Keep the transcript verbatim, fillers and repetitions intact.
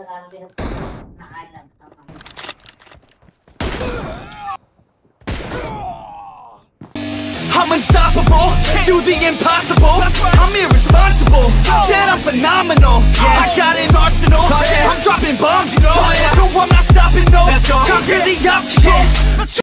I'm unstoppable, do the impossible. I'm irresponsible, yet I'm phenomenal. I got an arsenal, I'm dropping bombs, you know. No, I'm not stopping, no. Conquer the obstacle.